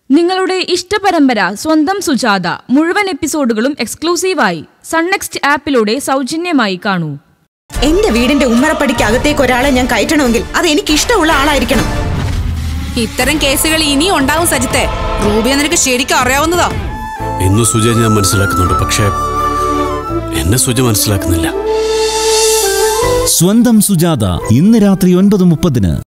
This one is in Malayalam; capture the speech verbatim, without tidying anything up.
നിങ്ങളുടെ ഇഷ്ടപരമ്പര സ്വന്തം സുജാത മുഴുവൻ എപ്പിസോഡുകളും എക്സ്ക്ലൂസീവായി സൺ നെക്സ്റ്റ് ആപ്പിലൂടെ സൗജന്യമായി കാണൂ. എന്റെ വീടിന്റെ ഉമ്മറപ്പടിക്ക് അകത്തേക്ക് ഒരാളെ ഞാൻ കയറ്റണമെങ്കിൽ അത് എനിക്ക് ഇഷ്ടമുള്ള ആളായിരിക്കണം. ഇത്തരം കേസുകൾ ഇനിയും ഉണ്ടാവും സജിത്തെ. റൂബിയെ നിനക്ക് ശരിക്കും അറിയാവുന്നതാ. ഇന്ന് സുജ ഞാൻ മനസ്സിലാക്കുന്നുണ്ട്, പക്ഷേ എന്നെ സുജ മനസ്സിലാക്കുന്നില്ല. സ്വന്തം സുജാത ഇന്ന് രാത്രി ഒൻപത് മുപ്പതിന്.